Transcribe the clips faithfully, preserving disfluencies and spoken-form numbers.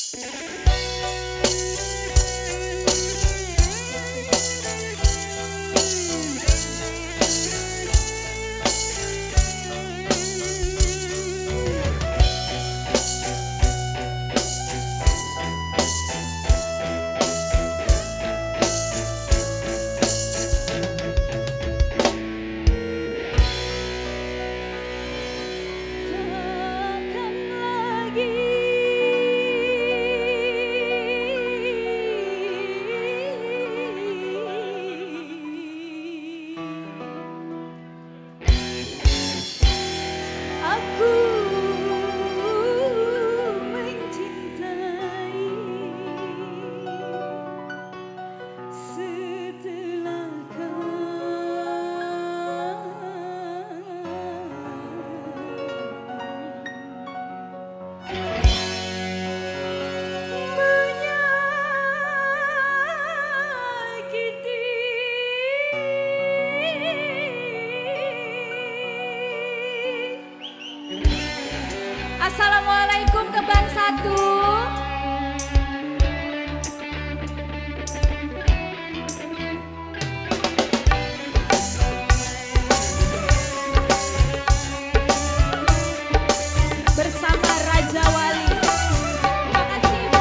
Assalamualaikum Kebang Satu. Bersama Raja Wali. Terima kasih Bu.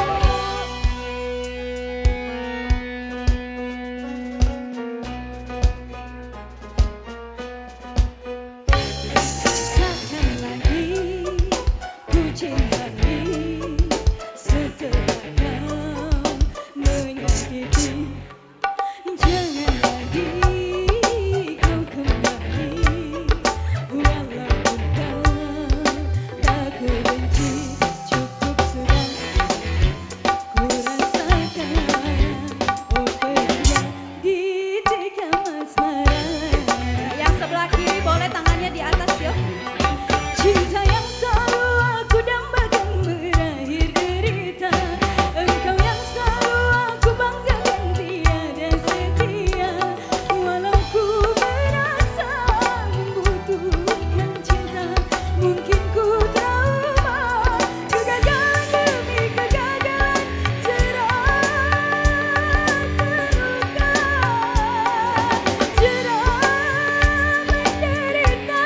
Takkan lagi ku cintai setelah kau menyakiti. Jangan lagi kau kembali, walaupun kau tak benci. Cukup sudah ku rasakan, oh perginya di tikam asmara. Yang sebelah kiri boleh tangannya di atas yuk. Cinta yang selalu aku dambakan berakhir derita. Engkau yang selalu aku banggakan tiada setia. Walau ku merasa membutuhkan cinta, mungkin ku trauma. Kegagalan demi kegagalan, jerat terluka, jerat menderita.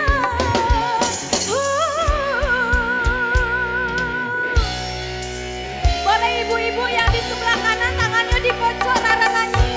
Boleh ibu-ibu yang di sebelah kanan tangannya dikocok, Rara nyanyi.